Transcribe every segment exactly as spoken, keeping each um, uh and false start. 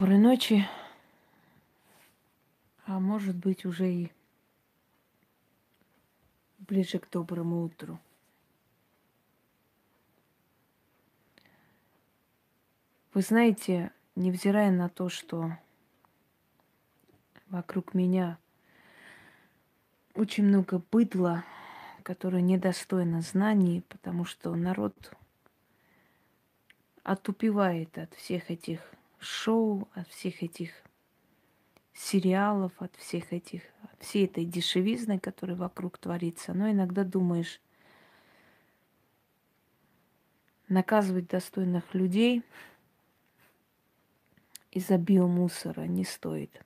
Доброй ночи, а может быть уже и ближе к доброму утру. Вы знаете, невзирая на то, что вокруг меня очень много быдла, которое недостойно знаний, потому что народ отупевает от всех этих шоу, от всех этих сериалов, от всех этих, от всей этой дешевизны, которая вокруг творится. Но иногда думаешь, наказывать достойных людей из-за биомусора не стоит.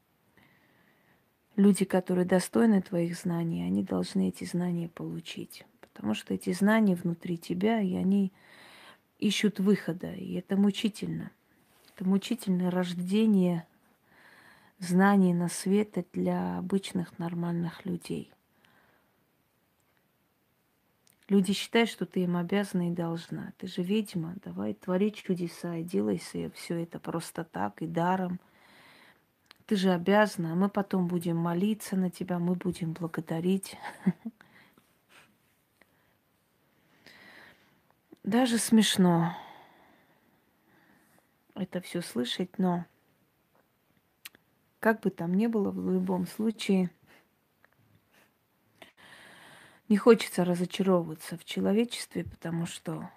Люди, которые достойны твоих знаний, они должны эти знания получить. Потому что эти знания внутри тебя, и они ищут выхода. И это мучительно. Это мучительное рождение знаний на свет для обычных нормальных людей. Люди считают, что ты им обязана и должна. Ты же ведьма, давай твори чудеса и делай все это просто так и даром. Ты же обязана, а мы потом будем молиться на тебя, мы будем благодарить. Даже смешно это все слышать, но как бы там ни было, в любом случае не хочется разочаровываться в человечестве, потому что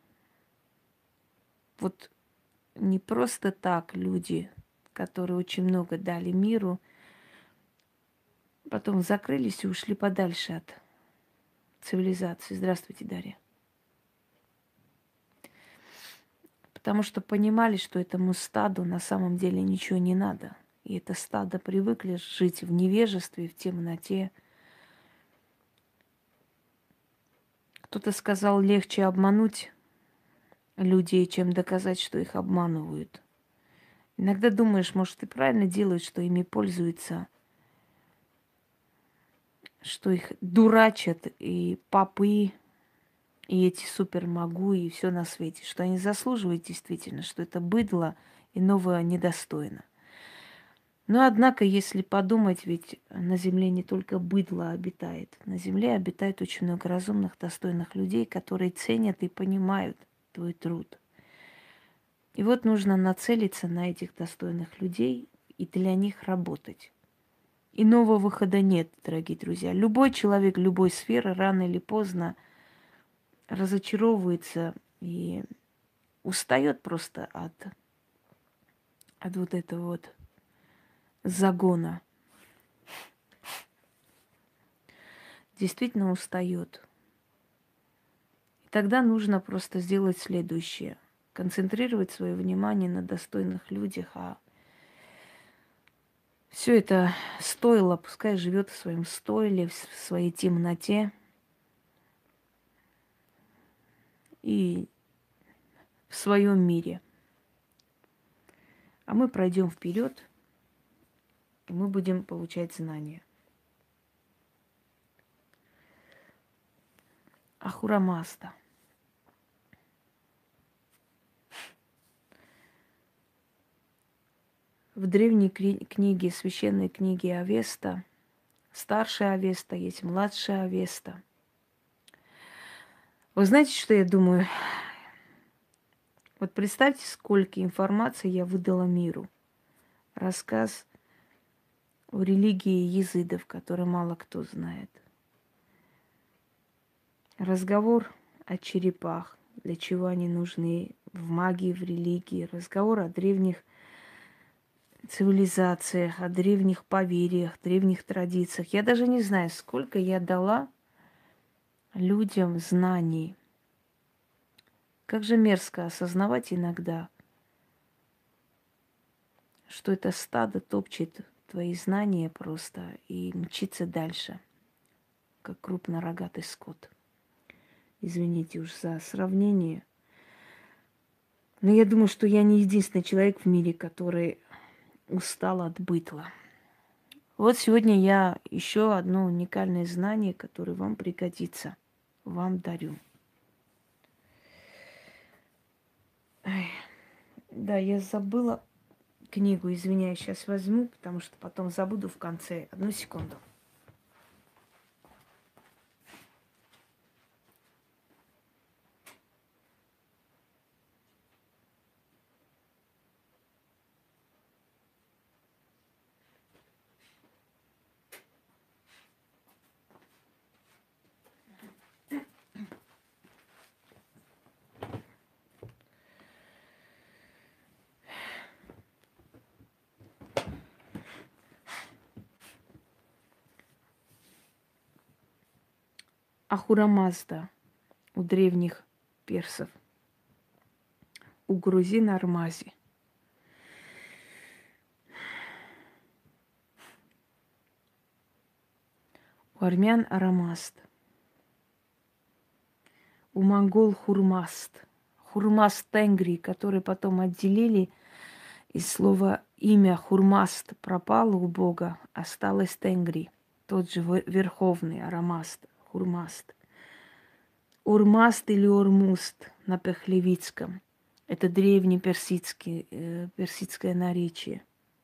вот не просто так люди, которые очень много дали миру, потом закрылись и ушли подальше от цивилизации. Здравствуйте, Дарья. Потому что понимали, что этому стаду на самом деле ничего не надо. И это стадо привыкли жить в невежестве, в темноте. Кто-то сказал, легче обмануть людей, чем доказать, что их обманывают. Иногда думаешь, может, и правильно делают, что ими пользуются, что их дурачат и попы, и эти супермогу, и все на свете, что они заслуживают действительно, что это быдло иного недостойно. Но, однако, если подумать, ведь на Земле не только быдло обитает. На Земле обитает очень много разумных, достойных людей, которые ценят и понимают твой труд. И вот нужно нацелиться на этих достойных людей и для них работать. Иного выхода нет, дорогие друзья. Любой человек любой сферы рано или поздно разочаровывается и устает просто от, от вот этого вот загона. Действительно устает. И тогда нужно просто сделать следующее. Концентрировать свое внимание на достойных людях, а все это стоило, пускай живет в своем стойле, в своей темноте и в своем мире. А мы пройдем вперед, и мы будем получать знания. Ахура-Мазда. В древней кри- книге, священной книге Авеста, старшая Авеста, есть младшая Авеста. Вы знаете, что я думаю? Вот представьте, сколько информации я выдала миру. Рассказ о религии языдов, который мало кто знает. Разговор о черепах, для чего они нужны в магии, в религии. Разговор о древних цивилизациях, о древних поверьях, древних традициях. Я даже не знаю, сколько я дала людям знаний. Как же мерзко осознавать иногда, что это стадо топчет твои знания просто и мчится дальше, как крупнорогатый скот. Извините уж за сравнение. Но я думаю, что я не единственный человек в мире, который устал от бытла. Вот сегодня я еще одно уникальное знание, которое вам пригодится, вам дарю. Ай, да, я забыла книгу, извиняюсь, сейчас возьму, потому что потом забуду в конце. Одну секунду. Ахура Мазда у древних персов, у грузин Армази. У армян Арамаст, у монгол Хурмаст. Хурмаст Тенгри, который потом отделили, из слова имя Хурмаст пропало у Бога, осталось Тенгри, тот же верховный Арамаст, Хурмаст. Урмаст или Ормуст на пехлевицком. Это древний персидский, э, персидское наречие.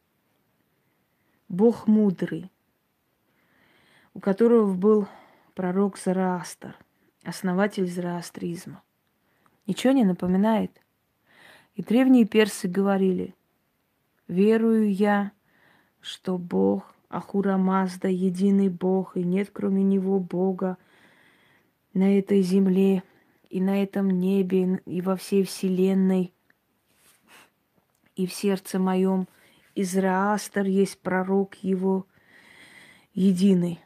Бог мудрый, у которого был пророк Зороастр, основатель зороастризма. Ничего не напоминает? И древние персы говорили: верую я, что Бог Ахура Мазда единый Бог, и нет кроме Него Бога на этой земле, и на этом небе, и во всей вселенной, и в сердце моем. И Зороастр есть пророк Его единый.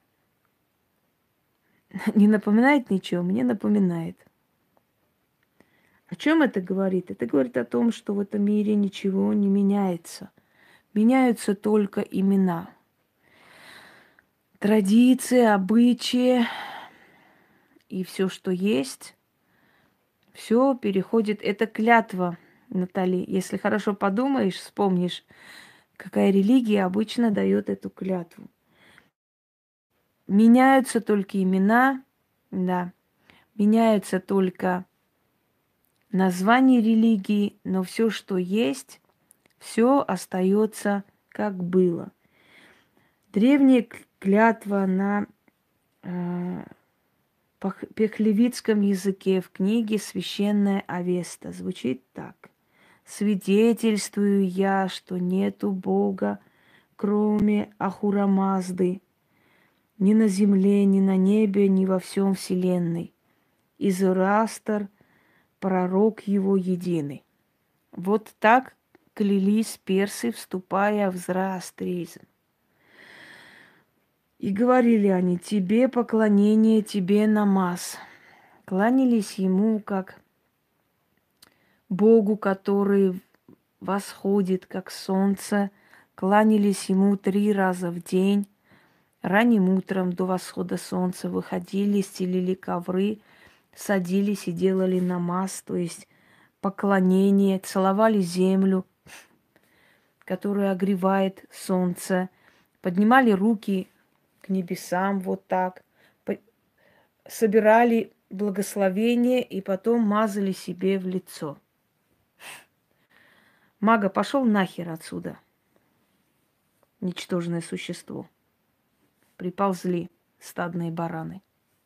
Не напоминает ничего? Мне напоминает. О чем это говорит? Это говорит о том, что в этом мире ничего не меняется. Меняются только имена. Традиции, обычаи и все, что есть, все переходит. Это клятва, Натали. Если хорошо подумаешь, вспомнишь, какая религия обычно дает эту клятву. Меняются только имена, да, меняются только название религии, но все, что есть, все остается как было. Древняя клятва на э, пехлевицком языке в книге «Священная Авеста» звучит так. «Свидетельствую я, что нету Бога, кроме Ахура Мазды, ни на земле, ни на небе, ни во всем вселенной. И Зороастр, пророк его единый». Вот так клялись персы, вступая в зороастризм. И говорили они: тебе поклонение, тебе намаз. Кланялись ему как Богу, который восходит, как солнце. Кланялись ему три раза в день. Ранним утром до восхода солнца выходили, стелили ковры, садились и делали намаз, то есть поклонение, целовали землю, которая огревает солнце, поднимали руки к небесам вот так, собирали благословение и потом мазали себе в лицо. Мага, пошел нахер отсюда, ничтожное существо. Приползли стадные бараны.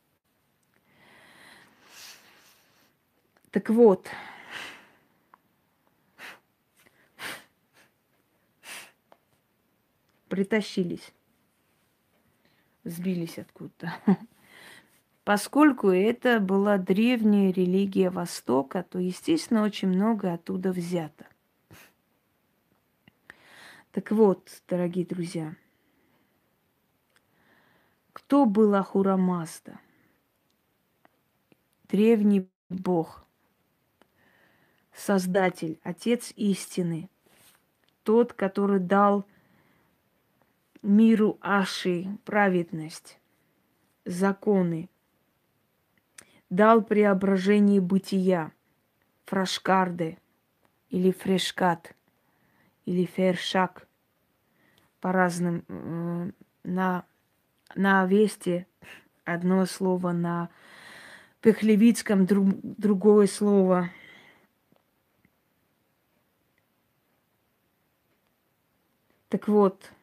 Так вот, притащились, сбились откуда-то. Поскольку это была древняя религия Востока, то, естественно, очень много оттуда взято. Так вот, дорогие друзья, кто был Ахура Мазда? Древний бог, создатель, отец истины, тот, который дал миру Аши праведность, законы, дал преображение бытия, фрашкарде или фрешкат, или фершак, по разным, э, на, на Авесте одно слово, на пехлевицком друг, другое слово. Так вот,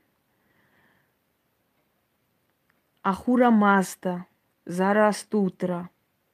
Ахура Мазда, Зарастутра,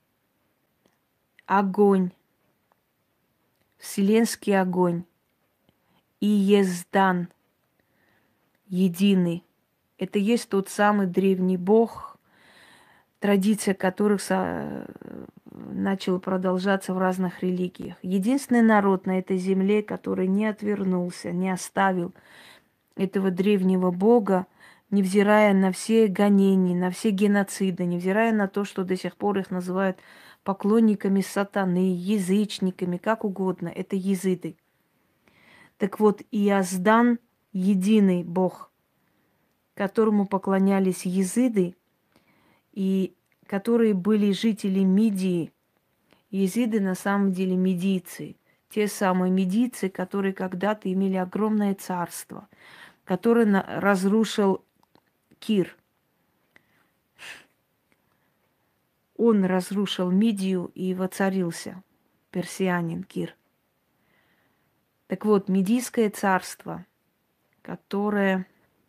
огонь, вселенский огонь и Ездан, единый. Это есть тот самый древний бог, традиция которых со- начала продолжаться в разных религиях. Единственный народ на этой земле, который не отвернулся, не оставил этого древнего бога, невзирая на все гонения, на все геноциды, невзирая на то, что до сих пор их называют поклонниками сатаны, язычниками, как угодно. Это езиды. Так вот, Иаздан – единый бог, которому поклонялись езиды, и которые были жители Мидии. Езиды на самом деле медийцы. Те самые медийцы, которые когда-то имели огромное царство, которое на- разрушил Кир. Он разрушил Мидию и воцарился, персианин Кир. Так вот, Медийское царство, которое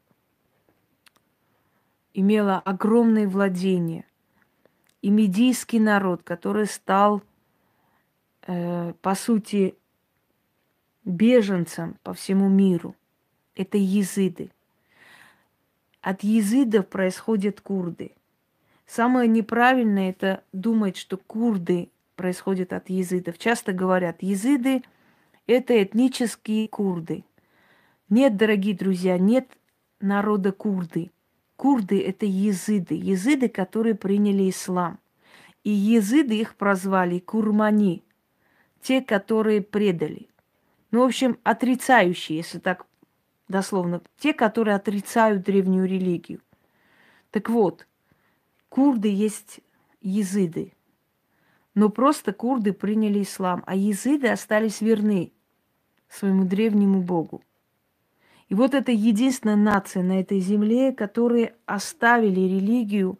имело огромные владения, и медийский народ, который стал, э, по сути, беженцем по всему миру, это езиды. От езидов происходят курды. Самое неправильное – это думать, что курды происходят от езидов. Часто говорят, езиды – это этнические курды. Нет, дорогие друзья, нет народа курды. Курды – это езиды. Езиды, которые приняли ислам. И езиды их прозвали курмани, те, которые предали. Ну, в общем, отрицающие, если так дословно, те, которые отрицают древнюю религию. Так вот, курды есть езиды. Но просто курды приняли ислам, а езиды остались верны своему древнему богу. И вот это единственная нация на этой земле, которые оставили религию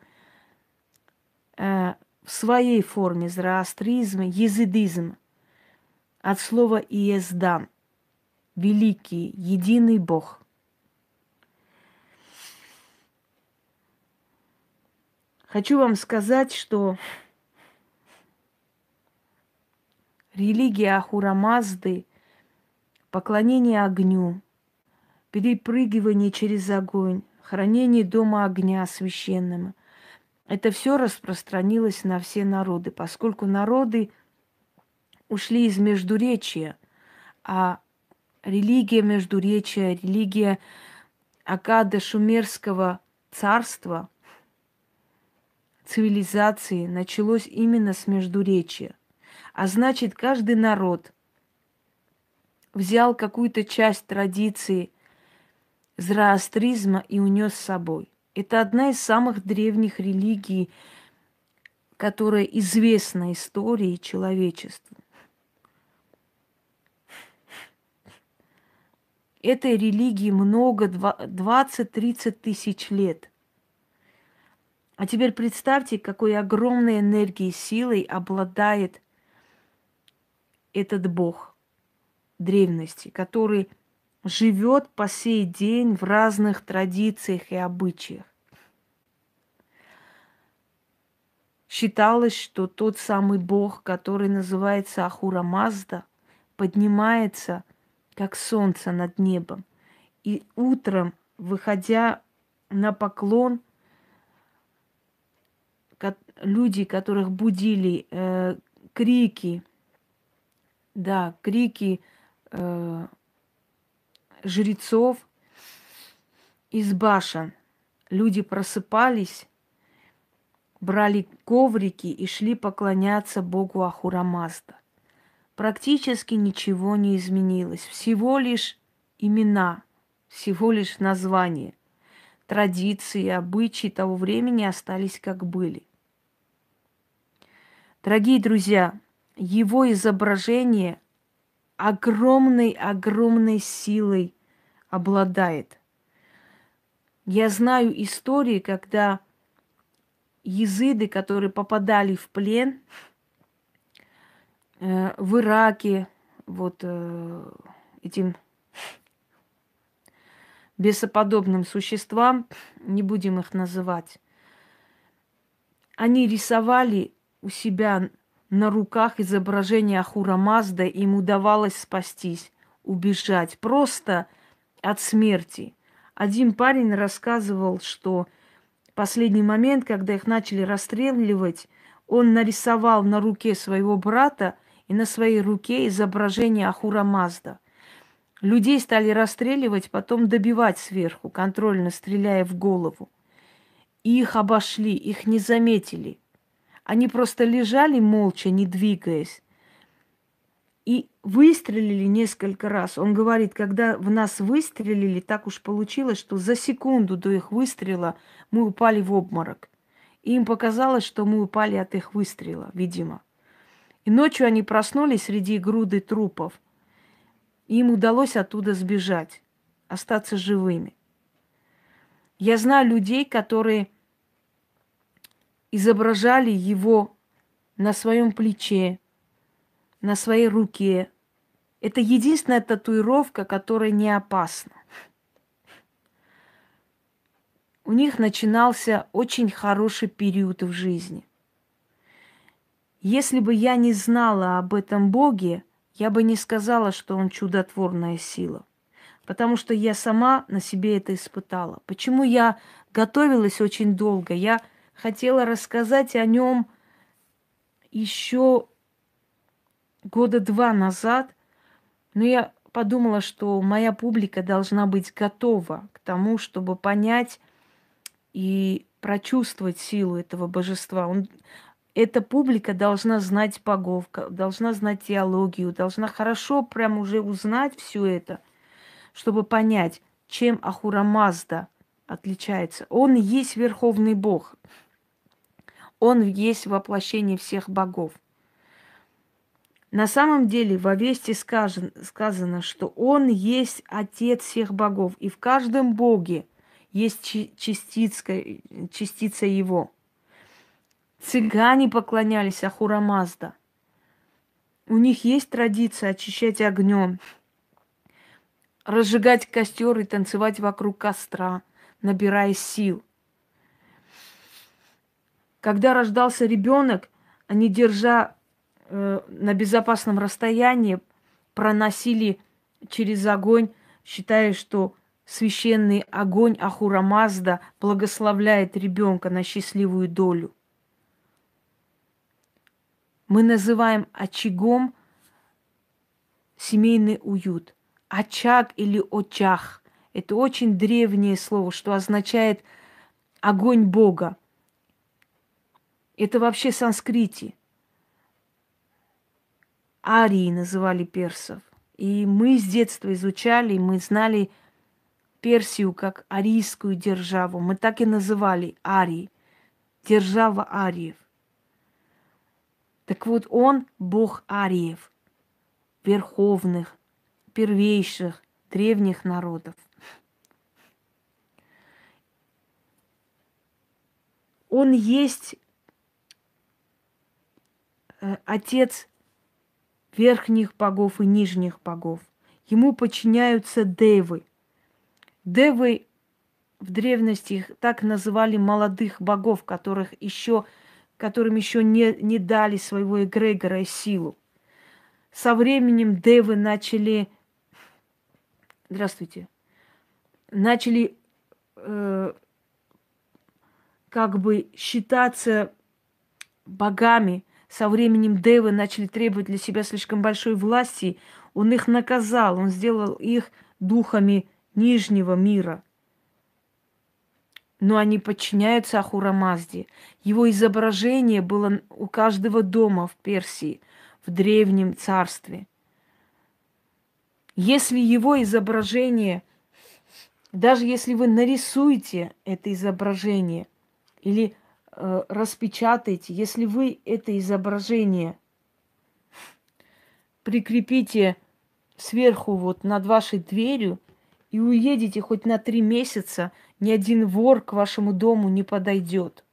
э, в своей форме зороастризма, езидизм, от слова «иездан» – великий, единый бог. Хочу вам сказать, что религия Ахура Мазды, поклонение огню, перепрыгивание через огонь, хранение дома огня священным – это все распространилось на все народы, поскольку народы ушли из Междуречия, а религия Междуречия, религия Аккада Шумерского царства, цивилизации началось именно с Междуречия. А значит, каждый народ взял какую-то часть традиции зороастризма и унес с собой. Это одна из самых древних религий, которая известна истории человечеству. Этой религии много, двадцать-тридцать тысяч лет. А теперь представьте, какой огромной энергией, силой обладает этот бог древности, который живет по сей день в разных традициях и обычаях. Считалось, что тот самый бог, который называется Ахура Мазда, поднимается, как солнце над небом. И утром, выходя на поклон, люди, которых будили э, крики, да, крики э, жрецов из башен, люди просыпались, брали коврики и шли поклоняться богу Ахура Мазда. Практически ничего не изменилось. Всего лишь имена, всего лишь названия. Традиции, обычаи того времени остались как были. Дорогие друзья, его изображение огромной-огромной силой обладает. Я знаю истории, когда езиды, которые попадали в плен э, в Ираке, вот э, этим бесоподобным существам, не будем их называть. Они рисовали у себя на руках изображение Ахура Мазда, им удавалось спастись, убежать просто от смерти. Один парень рассказывал, что в последний момент, когда их начали расстреливать, он нарисовал на руке своего брата и на своей руке изображение Ахура Мазда. Людей стали расстреливать, потом добивать сверху, контрольно стреляя в голову. И их обошли, их не заметили. Они просто лежали молча, не двигаясь. И выстрелили несколько раз. Он говорит, когда в нас выстрелили, так уж получилось, что за секунду до их выстрела мы упали в обморок. И им показалось, что мы упали от их выстрела, видимо. И ночью они проснулись среди груды трупов. И им удалось оттуда сбежать, остаться живыми. Я знаю людей, которые изображали его на своем плече, на своей руке. Это единственная татуировка, которая не опасна. У них начинался очень хороший период в жизни. Если бы я не знала об этом Боге, я бы не сказала, что он чудотворная сила. Потому что я сама на себе это испытала. Почему я готовилась очень долго? Я хотела рассказать о нем еще года два назад, но я подумала, что моя публика должна быть готова к тому, чтобы понять и прочувствовать силу этого божества. Он, эта публика должна знать богов, должна знать теологию, должна хорошо прям уже узнать все это, чтобы понять, чем Ахура Мазда отличается. Он есть Верховный Бог. Он есть воплощение всех богов. На самом деле в Авесте сказано, сказано, что Он есть Отец всех богов. И в каждом боге есть частица, частица Его. Цыгане поклонялись Ахура Мазда. У них есть традиция очищать огнем, разжигать костер и танцевать вокруг костра, набирая сил. Когда рождался ребенок, они, держа э, на безопасном расстоянии, проносили через огонь, считая, что священный огонь Ахура Мазда благословляет ребенка на счастливую долю. Мы называем очагом семейный уют. Очаг или очах – это очень древнее слово, что означает огонь Бога. Это вообще санскрите. Арии называли персов. И мы с детства изучали, мы знали Персию как арийскую державу. Мы так и называли Арии. Держава ариев. Так вот, он бог ариев, верховных, первейших, древних народов. Он есть э, отец верхних богов и нижних богов. Ему подчиняются девы. Девы в древности их так называли молодых богов, которых еще, которым еще не, не дали своего эгрегора и силу. Со временем девы начали, здравствуйте, начали э, как бы считаться богами. Со временем девы начали требовать для себя слишком большой власти. Он их наказал, он сделал их духами нижнего мира. Но они подчиняются Ахура Мазде. Его изображение было у каждого дома в Персии, в древнем царстве. Если его изображение, даже если вы нарисуете это изображение или э, распечатаете, если вы это изображение прикрепите сверху вот над вашей дверью и уедете хоть на три месяца, ни один вор к вашему дому не подойдет.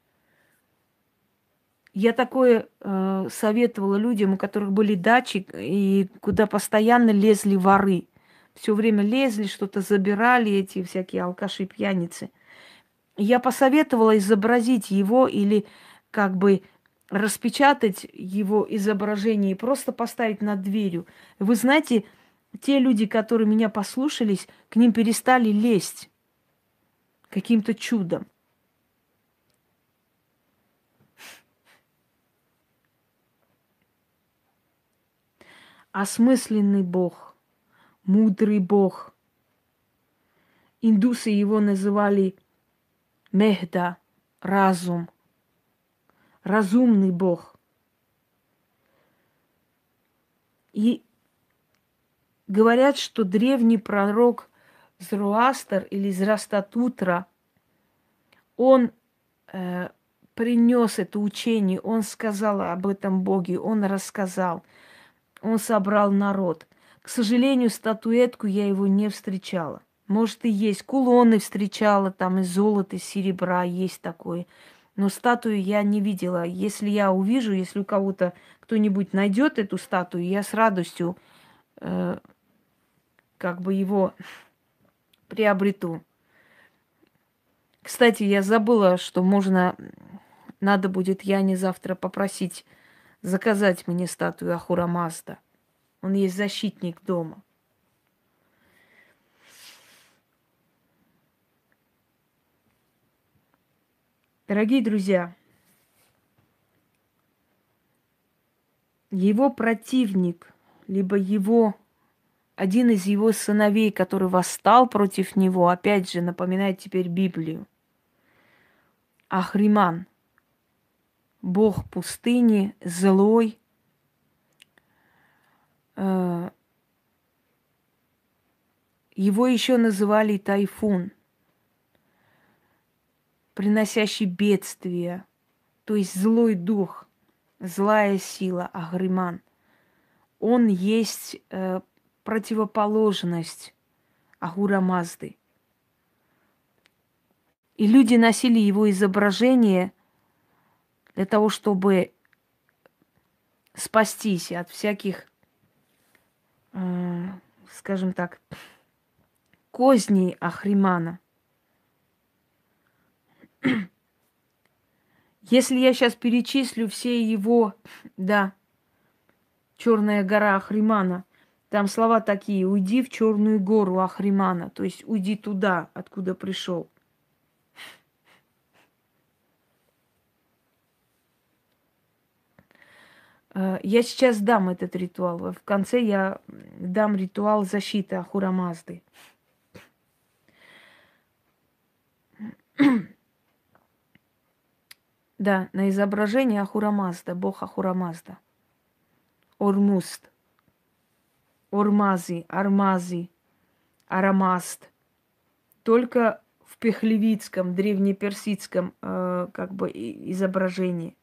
Я такое э, советовала людям, у которых были дачи, и куда постоянно лезли воры. все время лезли, что-то забирали, эти всякие алкаши-пьяницы. Я посоветовала изобразить его или как бы распечатать его изображение и просто поставить над дверью. Вы знаете, те люди, которые меня послушались, к ним перестали лезть каким-то чудом. Осмысленный Бог, мудрый Бог. Индусы его называли Мехда, разум, разумный Бог. И говорят, что древний пророк Зороастр или Зрастатутра, он э, принес это учение, он сказал об этом Боге, он рассказал, он собрал народ. К сожалению, статуэтку я его не встречала. Может, и есть. Кулоны встречала, там из золота, из серебра, есть такое. Но статую я не видела. Если я увижу, если у кого-то кто-нибудь найдет эту статую, я с радостью э, как бы его приобрету. Кстати, я забыла, что можно, надо будет Яне завтра попросить заказать мне статую Ахура Мазда. Он есть защитник дома. Дорогие друзья, его противник, либо его, один из его сыновей, который восстал против него, опять же, напоминает теперь Библию. Ахриман, бог пустыни, злой, э, его еще называли Тайфун, приносящий бедствие, то есть злой дух, злая сила, Ахриман. Он есть э, противоположность Ахура Мазды. И люди носили его изображение для того, чтобы спастись от всяких, э, скажем так, козней Ахримана. Если я сейчас перечислю все его, да, Черная гора Ахримана, там слова такие: уйди в Черную гору Ахримана, то есть уйди туда, откуда пришел. Я сейчас дам этот ритуал. В конце я дам ритуал защиты Ахура Мазды. Да, на изображении Ахура Мазда, бог Ахура Мазда. Ормуст, Ормази, Армази, Арамаст. Только в пехлевицком, древнеперсидском э, как бы изображении.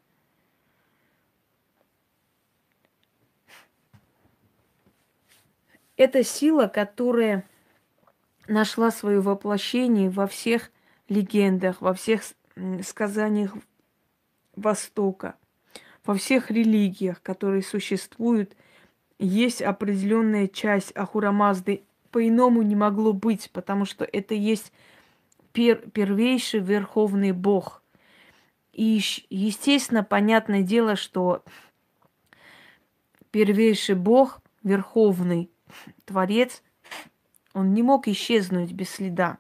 Это сила, которая нашла свое воплощение во всех легендах, во всех сказаниях Востока, во всех религиях, которые существуют. Есть определенная часть Ахура Мазды. По-иному не могло быть, потому что это есть пер первейший верховный бог. И, естественно, понятное дело, что первейший бог, верховный творец, он не мог исчезнуть без следа.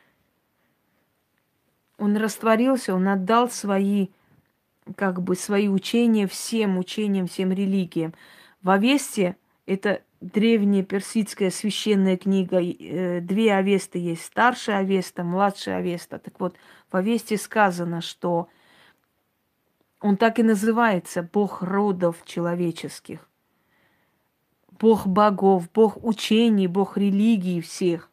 Он растворился, он отдал свои, как бы, свои учения всем учениям, всем религиям. В Авесте, это древняя персидская священная книга, две Авесты есть: старшая Авеста, младшая Авеста. Так вот, в Авесте сказано, что он так и называется: бог родов человеческих, бог богов, бог учений, бог религий всех.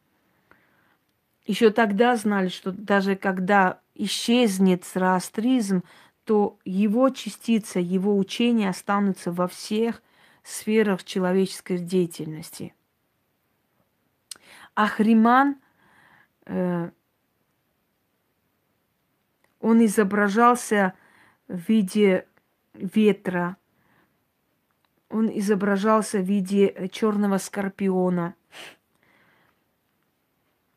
Еще тогда знали, что даже когда исчезнет зороастризм, то его частица, его учения останутся во всех сферах человеческой деятельности. Ахриман, э, он изображался в виде ветра, он изображался в виде черного скорпиона.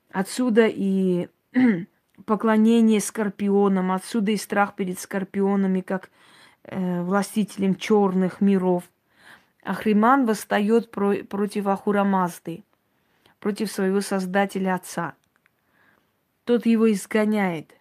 Отсюда и поклонение скорпионам, отсюда и страх перед скорпионами, как э, властителем черных миров. Ахриман восстает про- против Ахура Мазды, против своего создателя отца. Тот его изгоняет.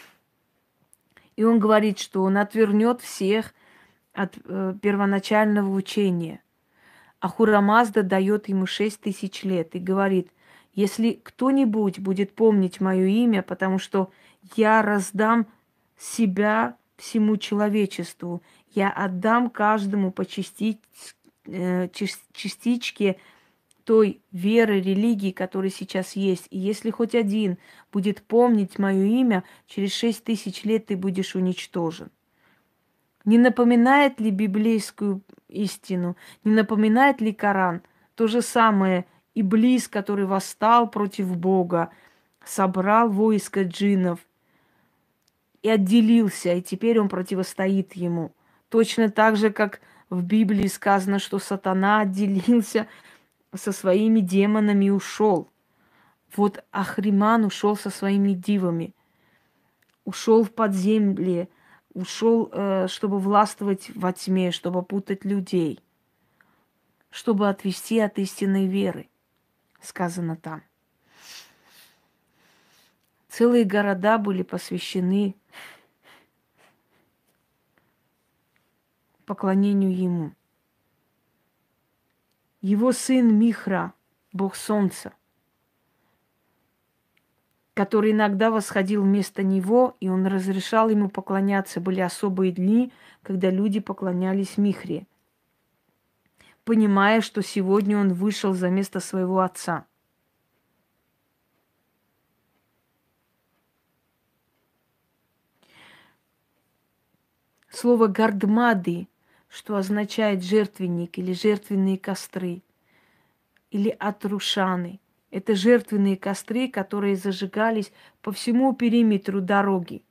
И он говорит, что он отвернет всех от э, первоначального учения. Ахура Мазда дает ему шесть тысяч лет и говорит, если кто-нибудь будет помнить мое имя, потому что я раздам себя всему человечеству, я отдам каждому по части- э, час- частичке той веры, религии, которая сейчас есть. И если хоть один будет помнить мое имя, через шесть тысяч лет ты будешь уничтожен. Не напоминает ли библейскую истину? Не напоминает ли Коран? То же самое Иблис, который восстал против Бога, собрал войско джиннов и отделился, и теперь он противостоит ему. Точно так же, как в Библии сказано, что сатана отделился со своими демонами и ушел. Вот Ахриман ушел со своими дивами, ушел в подземле, ушел, э, чтобы властвовать во тьме, чтобы путать людей, чтобы отвести от истинной веры, сказано там. Целые города были посвящены поклонению ему. Его сын Михра, бог солнца, который иногда восходил вместо него, и он разрешал ему поклоняться. Были особые дни, когда люди поклонялись Михре, понимая, что сегодня он вышел за место своего отца. Слово «гардмады», что означает жертвенник или жертвенные костры, или атрушаны. Это жертвенные костры, которые зажигались по всему периметру дороги.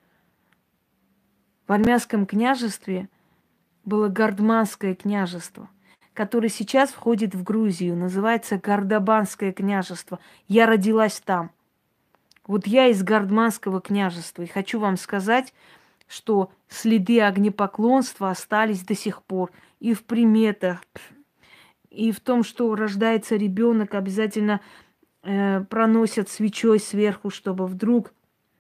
В армянском княжестве было Гардманское княжество, которое сейчас входит в Грузию, называется Гардабанское княжество. Я родилась там. Вот я из Гардманского княжества. И хочу вам сказать, что следы огнепоклонства остались до сих пор и в приметах, и в том, что рождается ребенок, обязательно э, проносят свечой сверху, чтобы вдруг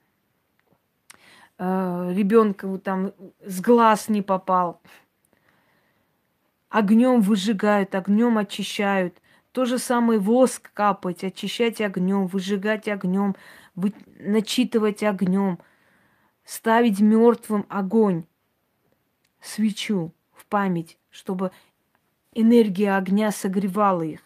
э, ребенка вот там с глаз не попал. Огнем выжигают, огнем очищают. То же самое воск капать, очищать огнем, выжигать огнем, вы... начитывать огнем, ставить мертвым огонь, свечу в память, чтобы энергия огня согревала их.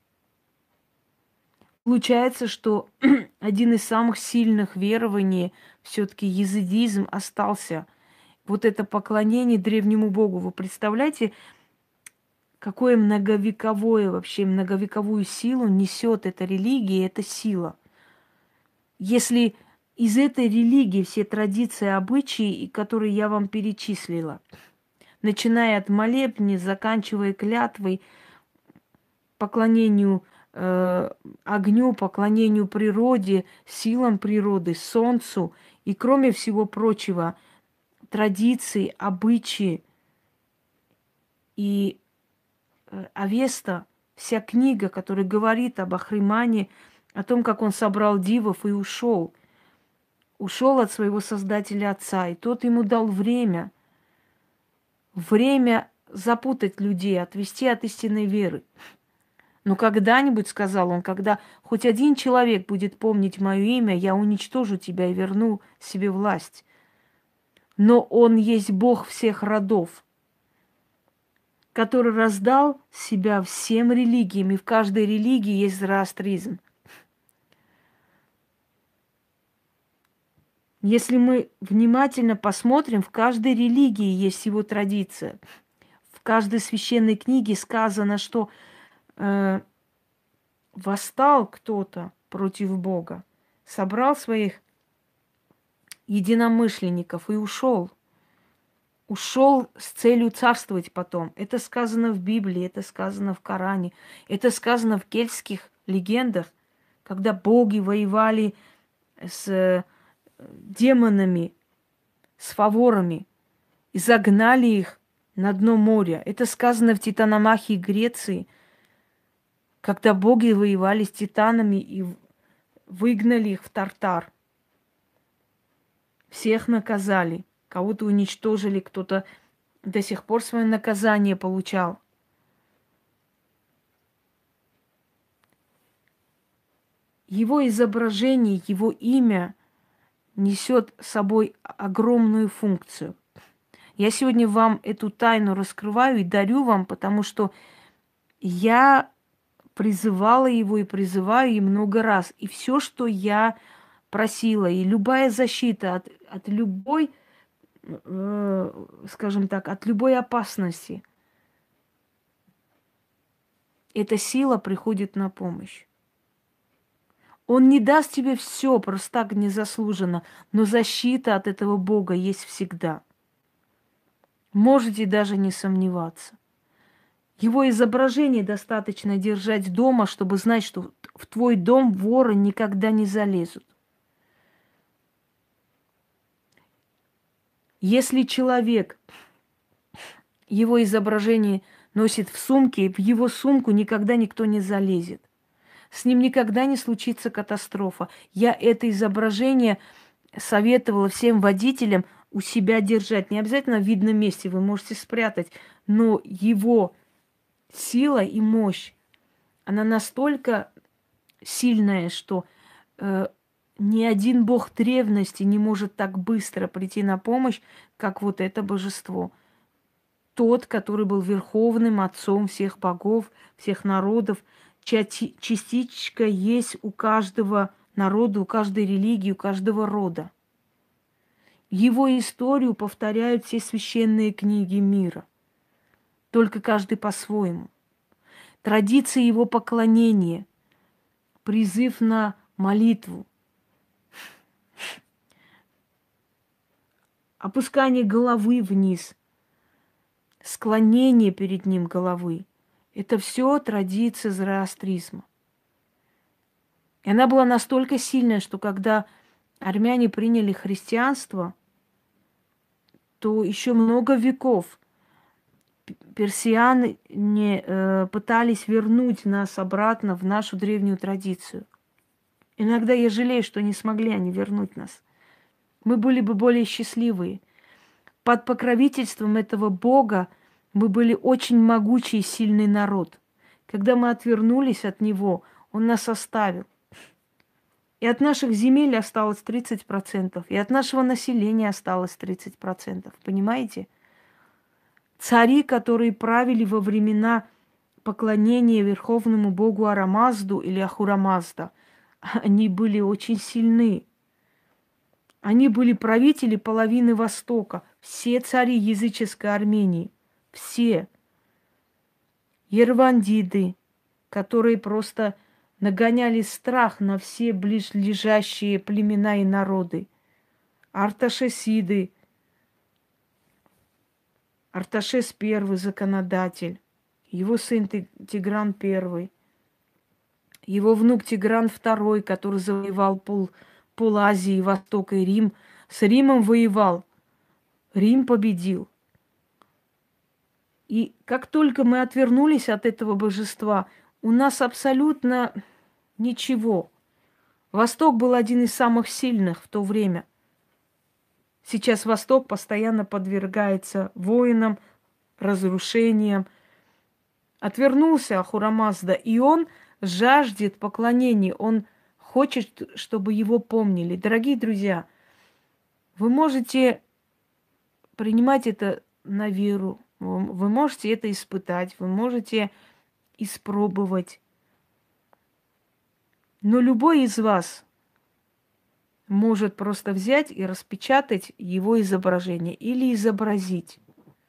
Получается, что один из самых сильных верований, все-таки языдизм, остался. Вот это поклонение древнему богу. Вы представляете, какое многовековое, вообще многовековую силу несет эта религия, эта сила. Если из этой религии все традиции, обычаи, которые я вам перечислила, начиная от молебни, заканчивая клятвой, поклонению э, огню, поклонению природе, силам природы, солнцу и, кроме всего прочего, традиции, обычаи и э, Авеста, вся книга, которая говорит об Ахримане, о том, как он собрал дивов и ушел. Ушел от своего создателя отца, и тот ему дал время, время запутать людей, отвести от истинной веры. Но когда-нибудь, сказал он, когда хоть один человек будет помнить мое имя, я уничтожу тебя и верну себе власть. Но он есть Бог всех родов, который раздал себя всем религиям, и в каждой религии есть зороастризм. Если мы внимательно посмотрим, в каждой религии есть его традиция. В каждой священной книге сказано, что э, восстал кто-то против Бога, собрал своих единомышленников и ушел. Ушел с целью царствовать потом. Это сказано в Библии, это сказано в Коране, это сказано в кельтских легендах, когда боги воевали с э, демонами, с фаворами, и загнали их на дно моря. Это сказано в Титаномахии Греции, когда боги воевали с титанами и выгнали их в Тартар. Всех наказали, кого-то уничтожили, кто-то до сих пор свое наказание получал. Его изображение, его имя несет с собой огромную функцию. Я сегодня вам эту тайну раскрываю и дарю вам, потому что я призывала его и призываю и много раз. И все, что я просила, и любая защита от, от любой, э, скажем так, от любой опасности, эта сила приходит на помощь. Он не даст тебе все просто так незаслуженно, но защита от этого Бога есть всегда. Можете даже не сомневаться. Его изображение достаточно держать дома, чтобы знать, что в твой дом воры никогда не залезут. Если человек его изображение носит в сумке, в его сумку никогда никто не залезет. С ним никогда не случится катастрофа. Я это изображение советовала всем водителям у себя держать. Не обязательно в видном месте, вы можете спрятать, но его сила и мощь, она настолько сильная, что э, ни один бог древности не может так быстро прийти на помощь, как вот это божество. Тот, который был верховным отцом всех богов, всех народов, чья частичка есть у каждого народа, у каждой религии, у каждого рода. Его историю повторяют все священные книги мира, только каждый по-своему. Традиции его поклонения, призыв на молитву, опускание головы вниз, склонение перед ним головы – это все традиция зороастризма. И она была настолько сильная, что когда армяне приняли христианство, то еще много веков персиане э, пытались вернуть нас обратно в нашу древнюю традицию. Иногда я жалею, что не смогли они вернуть нас. Мы были бы более счастливые. Под покровительством этого Бога мы были очень могучий и сильный народ. Когда мы отвернулись от Него, Он нас оставил. И от наших земель осталось тридцать процентов, и от нашего населения осталось тридцать процентов. Понимаете? Цари, которые правили во времена поклонения верховному богу Арамазду или Ахурамазда, они были очень сильны. Они были правители половины Востока. Все цари языческой Армении. Все. Ервандиды, которые просто нагоняли страх на все близлежащие племена и народы. Арташесиды. Арташес первый законодатель. Его сын Тигран первый. Его внук Тигран второй, который завоевал пол, пол Азии, Востока и Рим. С Римом воевал. Рим победил. И как только мы отвернулись от этого божества, у нас абсолютно ничего. Восток был один из самых сильных в то время. Сейчас Восток постоянно подвергается войнам, разрушениям. Отвернулся Ахурамазда, и он жаждет поклонения. Он хочет, чтобы его помнили. Дорогие друзья, вы можете принимать это на веру. Вы можете это испытать, вы можете испробовать. Но любой из вас может просто взять и распечатать его изображение или изобразить.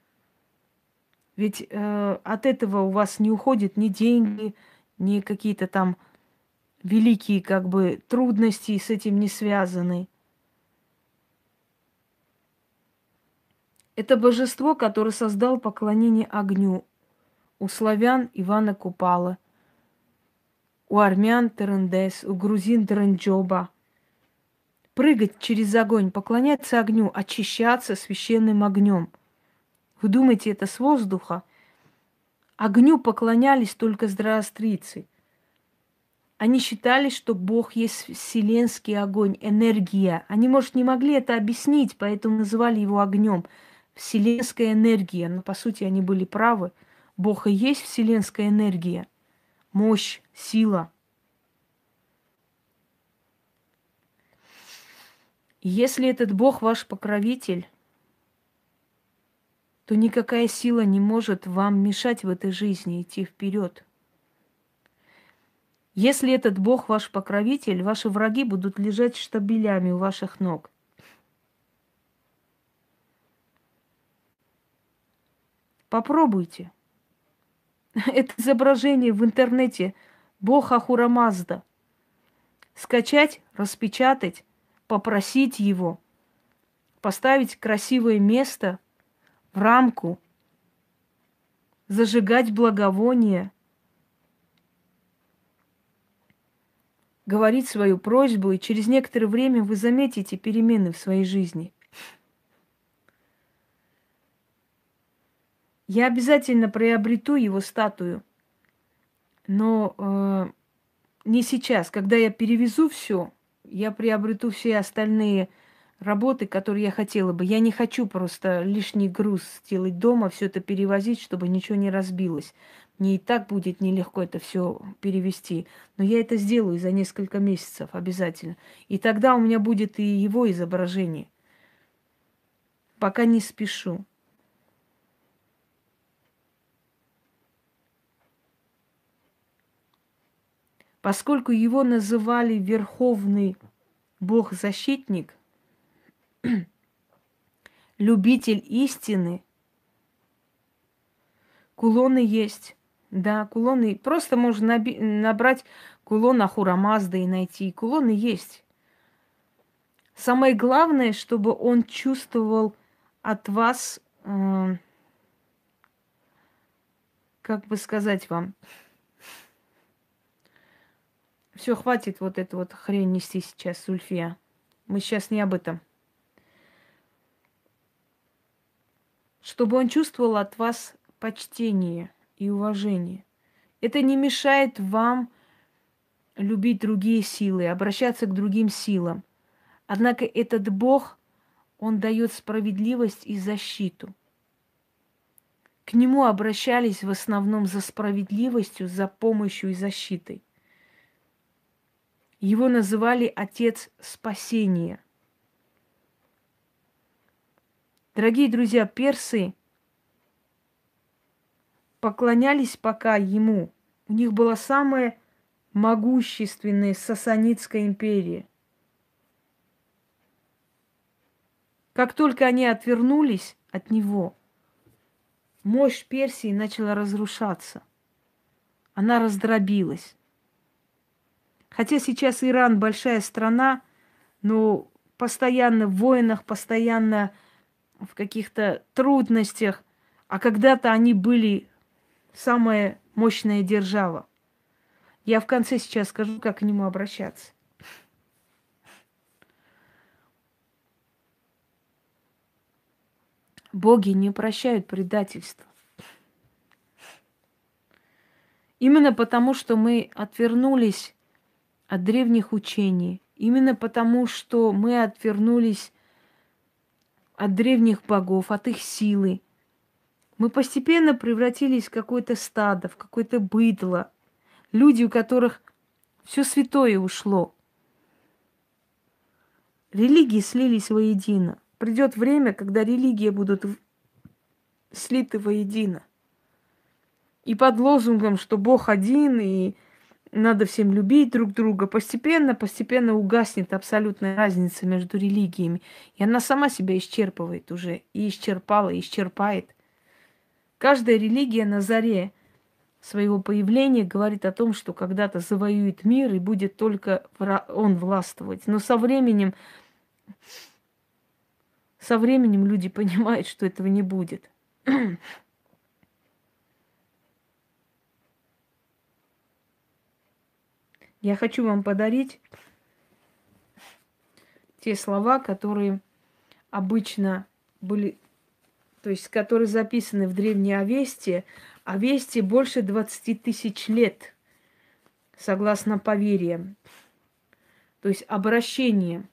Ведь э, от этого у вас не уходят ни деньги, ни какие-то там великие как бы трудности с этим не связаны. Это божество, которое создал поклонение огню у славян Ивана Купала, у армян терендес, у грузин теренджоба. Прыгать через огонь, поклоняться огню, очищаться священным огнем. Вы думаете, это с воздуха? Огню поклонялись только зороастрийцы. Они считали, что Бог есть вселенский огонь, энергия. Они, может, не могли это объяснить, поэтому называли его огнем. Вселенская энергия. Но, по сути, они были правы. Бог и есть вселенская энергия. Мощь, сила. И если этот Бог ваш покровитель, то никакая сила не может вам мешать в этой жизни идти вперед. Если этот Бог ваш покровитель, ваши враги будут лежать штабелями у ваших ног. Попробуйте. Это изображение в интернете Бог Ахура Мазда. Скачать, распечатать, попросить его, поставить красивое место в рамку, зажигать благовоние, говорить свою просьбу, и через некоторое время вы заметите перемены в своей жизни. Я обязательно приобрету его статую, но э, не сейчас. Когда я перевезу все, я приобрету все остальные работы, которые я хотела бы. Я не хочу просто лишний груз сделать дома, все это перевозить, чтобы ничего не разбилось. Мне и так будет нелегко это все перевести. Но я это сделаю за несколько месяцев обязательно. И тогда у меня будет и его изображение. Пока не спешу. Поскольку его называли Верховный Бог-защитник, любитель истины, кулоны есть. Да, кулоны. Просто можно наби- набрать кулон Ахура Мазды и найти. Кулоны есть. Самое главное, чтобы он чувствовал от вас, э, как бы сказать вам, все, хватит вот эту вот хрень нести сейчас, Зульфия. Мы сейчас не об этом. Чтобы он чувствовал от вас почтение и уважение. Это не мешает вам любить другие силы, обращаться к другим силам. Однако этот Бог, он дает справедливость и защиту. К нему обращались в основном за справедливостью, за помощью и защитой. Его называли Отец Спасения. Дорогие друзья, персы поклонялись пока ему. У них была самая могущественная Сасанидская империя. Как только они отвернулись от него, мощь Персии начала разрушаться. Она раздробилась. Хотя сейчас Иран большая страна, но постоянно в войнах, постоянно в каких-то трудностях. А когда-то они были самая мощная держава. Я в конце сейчас скажу, как к нему обращаться. Боги не прощают предательства. Именно потому, что мы отвернулись от древних учений, именно потому, что мы отвернулись от древних богов, от их силы, мы постепенно превратились в какое-то стадо, в какое-то быдло. Люди, у которых все святое ушло. Религии слились воедино. Придет время, когда религии будут слиты воедино. И под лозунгом, что Бог один, и надо всем любить друг друга, постепенно, постепенно угаснет абсолютная разница между религиями. И она сама себя исчерпывает уже. И исчерпала, и исчерпает. Каждая религия на заре своего появления говорит о том, что когда-то завоюет мир и будет только он властвовать. Но со временем, со временем люди понимают, что этого не будет. Я хочу вам подарить те слова, которые обычно были, то есть которые записаны в Древней Авесте. Авесте больше двадцати тысяч лет, согласно поверьям, то есть обращением.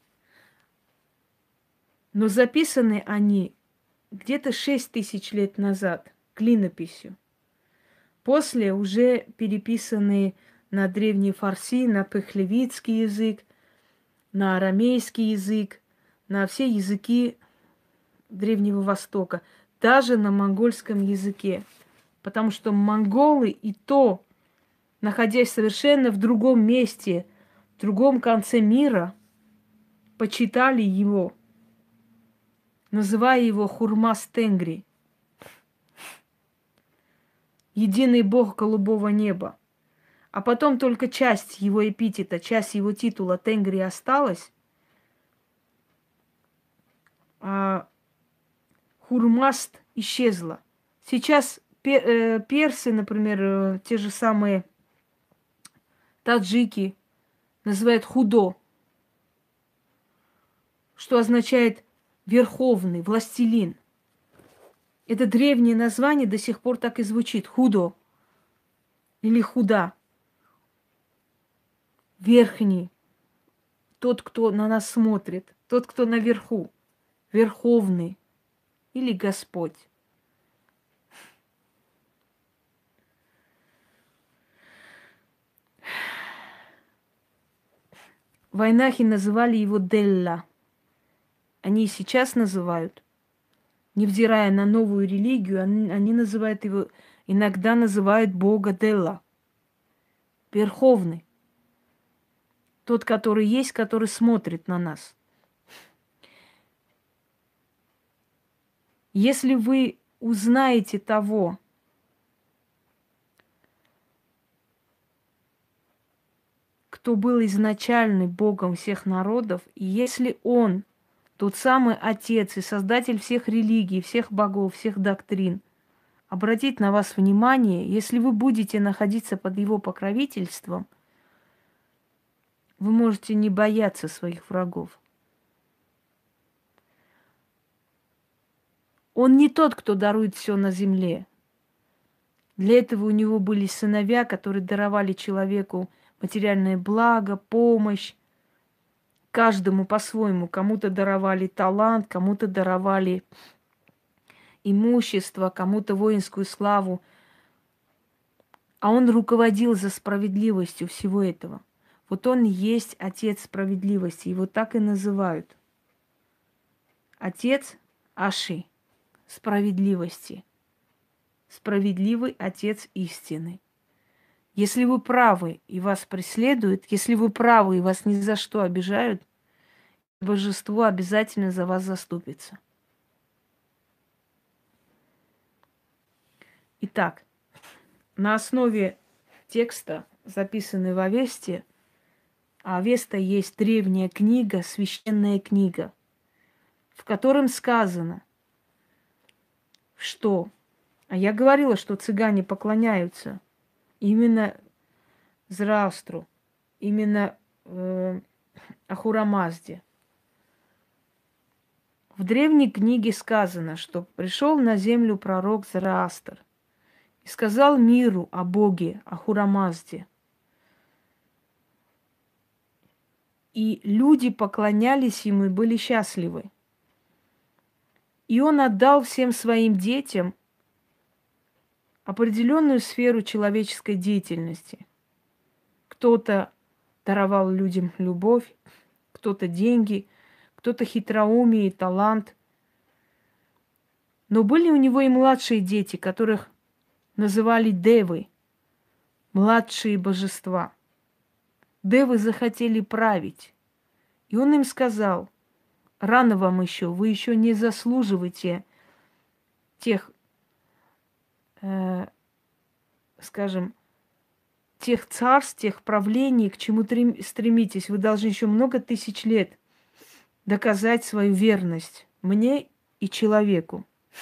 Но записаны они где-то шесть тысяч лет назад клинописью. После уже переписаны на древний фарси, на пехлевицкий язык, на арамейский язык, на все языки Древнего Востока, даже на монгольском языке. Потому что монголы и то, находясь совершенно в другом месте, в другом конце мира, почитали его, называя его Хурмас-Тенгри, единый бог голубого неба. А потом только часть его эпитета, часть его титула Тенгри осталась, а Хурмаст исчезла. Сейчас персы, например, те же самые таджики, называют худо, что означает верховный, властелин. Это древнее название до сих пор так и звучит. Худо или худа. Верхний. Тот, кто на нас смотрит. Тот, кто наверху. Верховный. Или Господь. Вайнахи называли его Делла. Они и сейчас называют. Невзирая на новую религию, они, они называют его, иногда называют Бога Делла. Верховный. Тот, который есть, который смотрит на нас. Если вы узнаете того, кто был изначальный Богом всех народов, и если Он, тот самый Отец и Создатель всех религий, всех богов, всех доктрин, обратит на вас внимание, если вы будете находиться под Его покровительством, вы можете не бояться своих врагов. Он не тот, кто дарует все на земле. Для этого у него были сыновья, которые даровали человеку материальное благо, помощь. Каждому по-своему. Кому-то даровали талант, кому-то даровали имущество, кому-то воинскую славу. А он руководил за справедливостью всего этого. Вот он и есть Отец справедливости. Его так и называют. Отец Аши. Справедливости. Справедливый Отец истины. Если вы правы и вас преследуют, если вы правы и вас ни за что обижают, божество обязательно за вас заступится. Итак, на основе текста, записанный в Авесте, а Авеста есть древняя книга, священная книга, в котором сказано, что... А я говорила, что цыгане поклоняются именно Зороастру, именно э, Ахура-Мазде. В древней книге сказано, что пришел на землю пророк Зороастр и сказал миру о Боге, Ахура-Мазде. И люди поклонялись ему и были счастливы. И он отдал всем своим детям определенную сферу человеческой деятельности. Кто-то даровал людям любовь, кто-то деньги, кто-то хитроумие и талант. Но были у него и младшие дети, которых называли девы, младшие божества. Девы захотели править. И он им сказал: рано вам еще, вы еще не заслуживаете тех, э, скажем, тех царств, тех правлений, к чему стремитесь. Вы должны еще много тысяч лет доказать свою верность мне и человеку.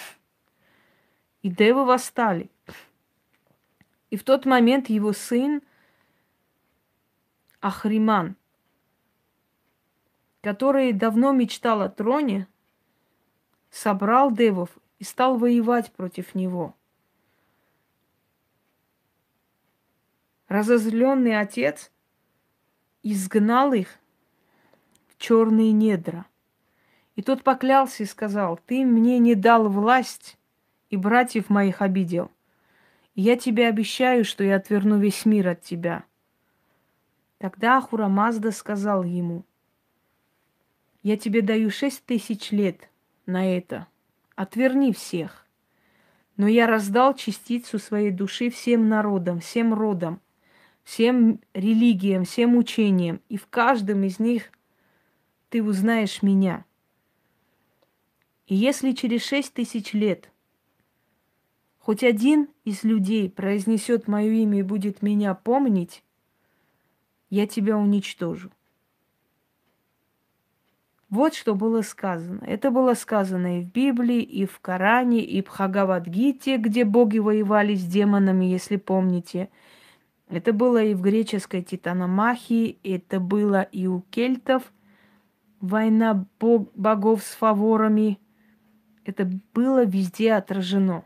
И девы восстали. И в тот момент его сын Ахриман, который давно мечтал о троне, собрал девов и стал воевать против него. Разозленный отец изгнал их в черные недра. И тот поклялся и сказал: ты мне не дал власть и братьев моих обидел. И я тебе обещаю, что я отверну весь мир от тебя. Тогда Ахура Мазда сказал ему: я тебе даю шесть тысяч лет на это. Отверни всех. Но я раздал частицу своей души всем народам, всем родам, всем религиям, всем учениям. И в каждом из них ты узнаешь меня. И если через шесть тысяч лет хоть один из людей произнесет мое имя и будет меня помнить, я тебя уничтожу. Вот что было сказано. Это было сказано и в Библии, и в Коране, и в Бхагавад-гите, где боги воевали с демонами, если помните. Это было и в греческой Титаномахии, это было и у кельтов, война бог, богов с фаворами. Это было везде отражено.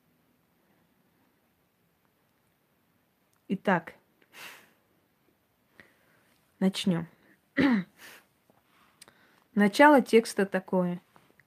Итак, начнем. Начало текста такое.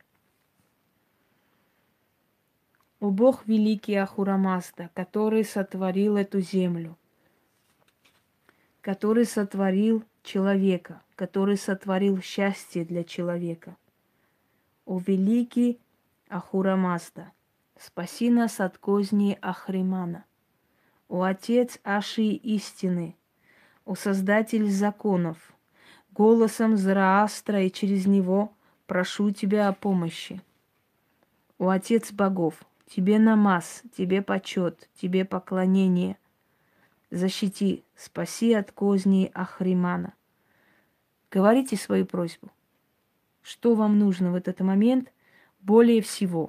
О Бог великий Ахура Мазда, который сотворил эту землю, который сотворил человека, который сотворил счастье для человека. О великий Ахура Мазда, спаси нас от козней Ахримана. О Отец Аши истины, о Создатель законов, голосом Зараастра и через него прошу тебя о помощи. О Отец богов, тебе намаз, тебе почет, тебе поклонение. Защити, спаси от козней Ахримана. Говорите свою просьбу. Что вам нужно в этот момент более всего?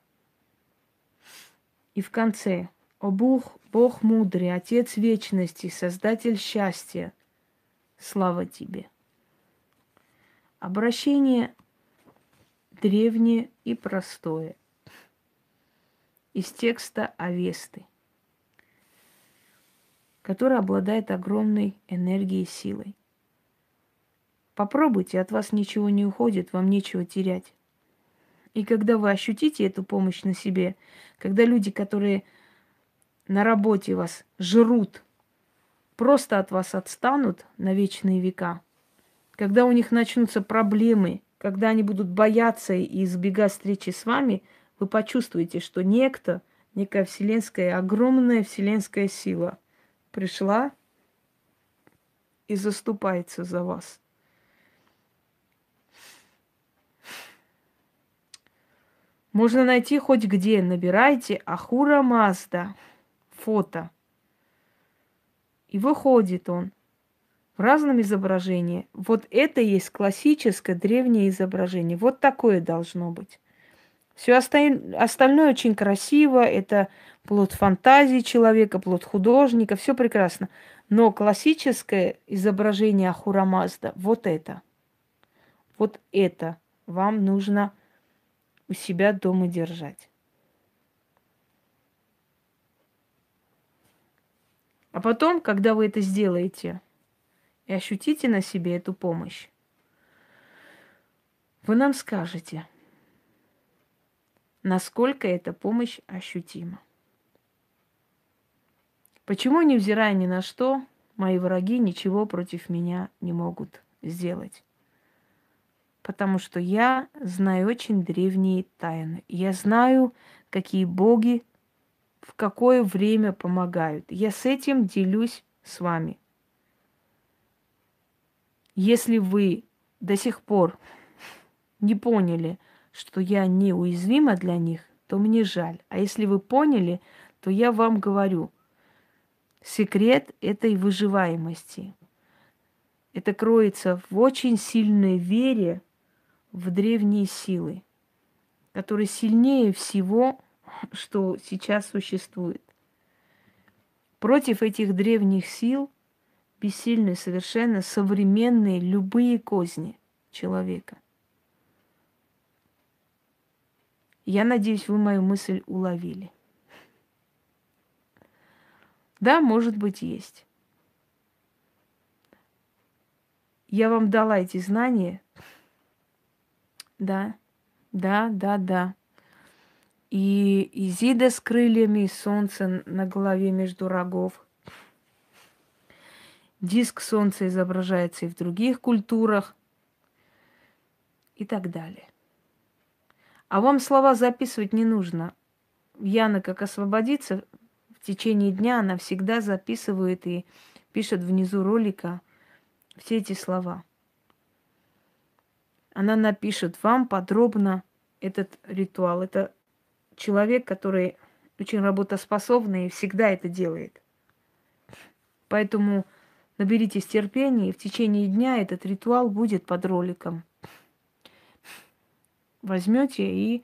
И в конце. О Бог, Бог мудрый, Отец вечности, Создатель счастья, слава тебе. Обращение древнее и простое. Из текста Авесты, который обладает огромной энергией и силой. Попробуйте, от вас ничего не уходит, вам нечего терять. И когда вы ощутите эту помощь на себе, когда люди, которые на работе вас жрут, просто от вас отстанут на вечные века, когда у них начнутся проблемы, когда они будут бояться и избегать встречи с вами, вы почувствуете, что некто, некая вселенская, огромная вселенская сила пришла и заступается за вас. Можно найти хоть где. Набирайте Ахура Мазда. Фото. И выходит он в разном изображении. Вот это и есть классическое древнее изображение. Вот такое должно быть. Все остальное очень красиво. Это плод фантазии человека, плод художника. Все прекрасно. Но классическое изображение Ахура Мазда, вот это. Вот это вам нужно у себя дома держать. А потом, когда вы это сделаете и ощутите на себе эту помощь, вы нам скажете, насколько эта помощь ощутима. Почему, невзирая ни на что, мои враги ничего против меня не могут сделать? Потому что я знаю очень древние тайны. Я знаю, какие боги в какое время помогают. Я с этим делюсь с вами. Если вы до сих пор не поняли, что я неуязвима для них, то мне жаль. А если вы поняли, то я вам говорю, секрет этой выживаемости. Это кроется в очень сильной вере в древние силы, которые сильнее всего, что сейчас существует. Против этих древних сил бессильны совершенно современные любые козни человека. Я надеюсь, вы мою мысль уловили. Да, может быть, есть. Я вам дала эти знания. Да, да, да, да. И Изида с крыльями, и солнце на голове между рогов. Диск солнца изображается и в других культурах. И так далее. А вам слова записывать не нужно. Яна, как освободится, в течение дня она всегда записывает и пишет внизу ролика все эти слова. Она напишет вам подробно этот ритуал. Это человек, который очень работоспособный и всегда это делает. Поэтому наберитесь терпения, и в течение дня этот ритуал будет под роликом. Возьмете и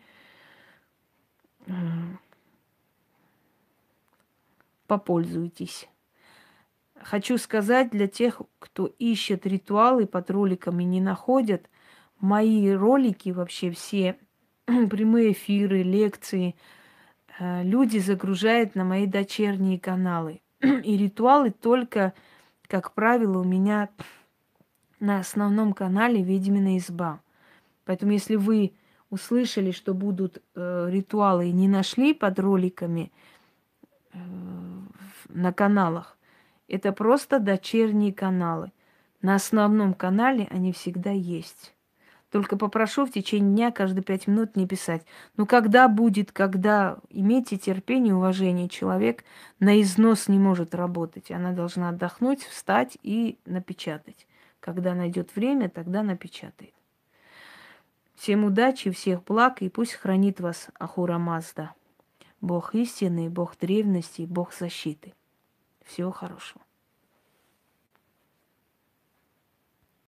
попользуйтесь. Хочу сказать для тех, кто ищет ритуалы под роликами, не находят, мои ролики, вообще все прямые эфиры, лекции, люди загружают на мои дочерние каналы. И ритуалы только, как правило, у меня на основном канале «Ведьмина изба». Поэтому если вы услышали, что будут э, ритуалы и не нашли под роликами э, на каналах, это просто дочерние каналы. На основном канале они всегда есть. Только попрошу в течение дня каждые пять минут не писать. Ну, когда будет, когда... Имейте терпение, уважение. Человек на износ не может работать. Она должна отдохнуть, встать и напечатать. Когда найдет время, тогда напечатает. Всем удачи, всех благ, и пусть хранит вас Ахура Мазда. Бог истины, Бог древности, Бог защиты. Всего хорошего.